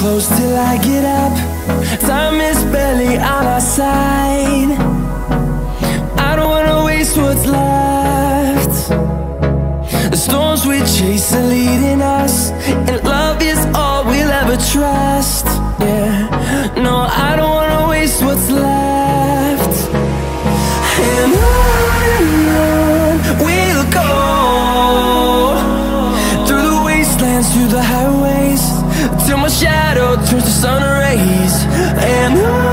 close till I get up. Time is barely on our side. I don't wanna waste what's left. The storms we chase are leading us, and love is all we'll ever trust. Yeah, no, I don't wanna waste what's left. And on we'll go, through the wastelands, through the highways, till my shadow turns to sun rays. And on